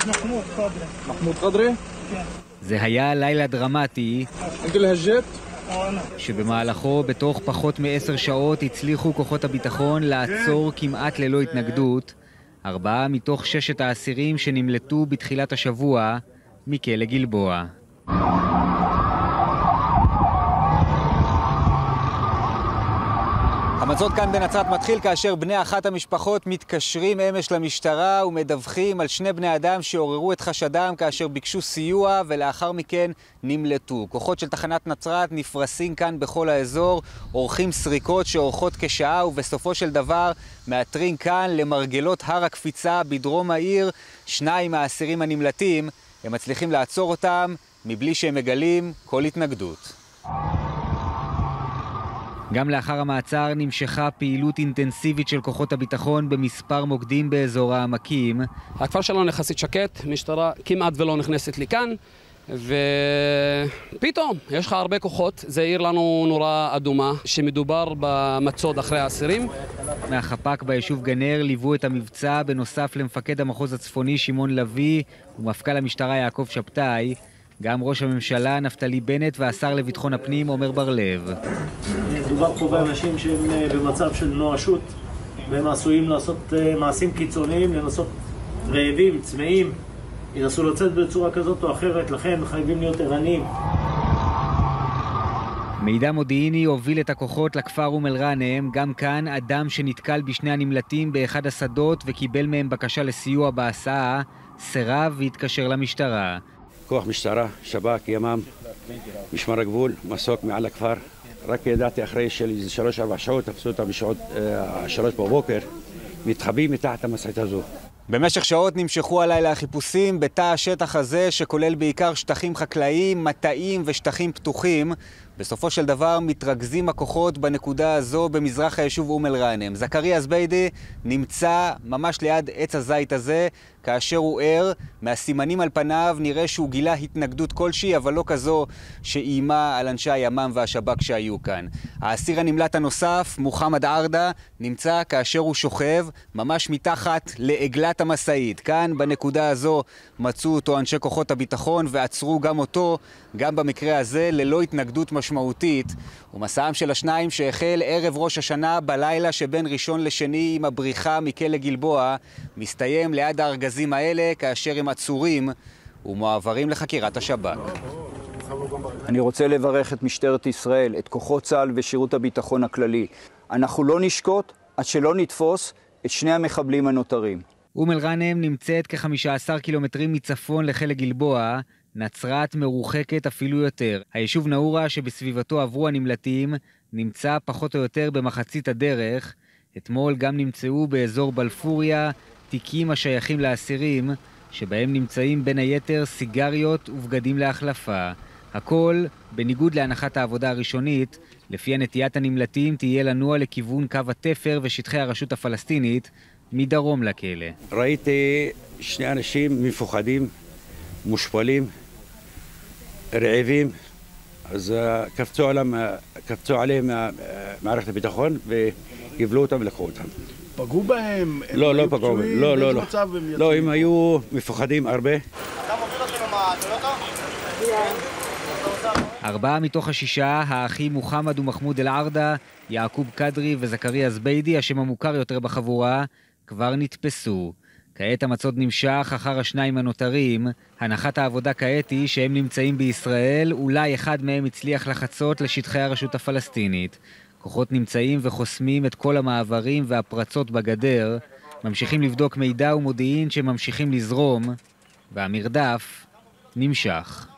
מחמוד קדרי? זה היה לילה דרמטי שבמהלכו בתוך פחות מ10 שעות הצליחו כוחות הביטחון לעצור כמעט ללא התנגדות 4 מתוך 6 האסירים שנמלטו בתחילת השבוע מכלא גלבוע. המצוד כאן בנצרת מתחיל כאשר בני אחת המשפחות מתקשרים אמש למשטרה ומדווחים על 2 בני אדם שעוררו את חשדם כאשר ביקשו סיוע ולאחר מכן נמלטו. כוחות של תחנת נצרת נפרסים כאן בכל האזור, עורכים סריקות שעורכות כשעה ובסופו של דבר מאתרים כאן למרגלות הר הקפיצה בדרום העיר 2 מהאסירים הנמלטים. הם מצליחים לעצור אותם מבלי שהם מגלים כל התנגדות. גם לאחר המעצר נמשכה פעילות אינטנסיבית של כוחות הביטחון במספר מוקדים באזור העמקים. הכפר שלנו יחסית שקט, משטרה כמעט ולא נכנסת לכאן, ופתאום יש לך הרבה כוחות. זה העיר לנו נורה אדומה שמדובר במצוד אחרי האסירים. מהחפ"ק ביישוב גנר ליוו את המבצע בנוסף למפקד המחוז הצפוני שמעון לוי ומפכ"ל המשטרה יעקב שבתאי. גם ראש הממשלה נפתלי בנט והשר לביטחון הפנים עומר בר לב. מדובר פה באנשים שהם במצב של נואשות והם עשויים לעשות מעשים קיצוניים, לנסות רעבים, צמאים, ינסו לצאת בצורה כזאת או אחרת, לכן חייבים להיות ערניים. מידע מודיעיני הוביל את הכוחות לכפר אום אל-ג'אנם. גם כאן אדם שנתקל בשני הנמלטים באחד השדות וקיבל מהם בקשה לסיוע בהסעה, סירב והתקשר למשטרה. כוח משטרה, שב"כ, ימ"מ, משמר הגבול, מסוק מעל הכפר. רק ידעתי אחרי של 3-4 שעות, תפסו אותם בשעות 3 בבוקר, מתחבאים מתחת המשאית הזו. במשך שעות נמשכו הלילה החיפושים בתא השטח הזה שכולל בעיקר שטחים חקלאיים, מטעים ושטחים פתוחים. בסופו של דבר מתרכזים הכוחות בנקודה הזו במזרח היישוב אום אל-ג'אנם. זכריה זביידי נמצא ממש ליד עץ הזית הזה כאשר הוא ער. מהסימנים על פניו נראה שהוא גילה התנגדות כלשהי, אבל לא כזו שאיימה על אנשי הימ"מ והשב"כ שהיו כאן. האסיר הנמלט הנוסף, מוחמד ערדה, נמצא כאשר הוא שוכב ממש מתחת לעגלת המשאית. כאן בנקודה הזו מצאו אותו אנשי כוחות הביטחון ועצרו גם אותו, גם במקרה הזה ללא התנגדות משמעותית. ומסעם של השניים שהחל ערב ראש השנה בלילה שבין ראשון לשני עם הבריחה מכלא גלבוע מסתיים ליד הארגזים האלה כאשר הם עצורים ומועברים לחקירת השב"כ. אני רוצה לברך את משטרת ישראל, את כוחות צה"ל ושירות הביטחון הכללי. אנחנו לא נשקוט עד שלא נתפוס את 2 המחבלים הנותרים. אום אל-ג'אנם נמצאת כ15 קילומטרים מצפון לכלא גלבוע. נצרת מרוחקת אפילו יותר. היישוב נאורה שבסביבתו עברו הנמלטים נמצא פחות או יותר במחצית הדרך. אתמול גם נמצאו באזור בלפוריה תיקים השייכים לאסירים שבהם נמצאים בין היתר סיגריות ובגדים להחלפה. הכל בניגוד להנחת העבודה הראשונית, לפי נטיית הנמלטים תהיה לנוע לכיוון קו התפר ושטחי הרשות הפלסטינית מדרום לכלא. ראיתי 2 אנשים מפוחדים, מושפלים, רעבים, אז קפצו עליהם מערכת הביטחון וגיבלו אותם ולקחו אותם. פגעו בהם? לא פגעו בהם, לא, הם היו מפוחדים הרבה. אתה מוביל אותנו מהטויוטה? 4 מתוך 6, האחים מוחמד ומחמוד אל-ערדה, יעקוב קדרי וזכריה זביידי, השם המוכר יותר בחבורה, כבר נתפסו. כעת המצוד נמשך אחר 2 הנותרים. הנחת העבודה כעת היא שהם נמצאים בישראל, אולי אחד מהם הצליח לחצות לשטחי הרשות הפלסטינית. כוחות נמצאים וחוסמים את כל המעברים והפרצות בגדר, ממשיכים לבדוק מידע ומודיעין שממשיכים לזרום, והמרדף נמשך.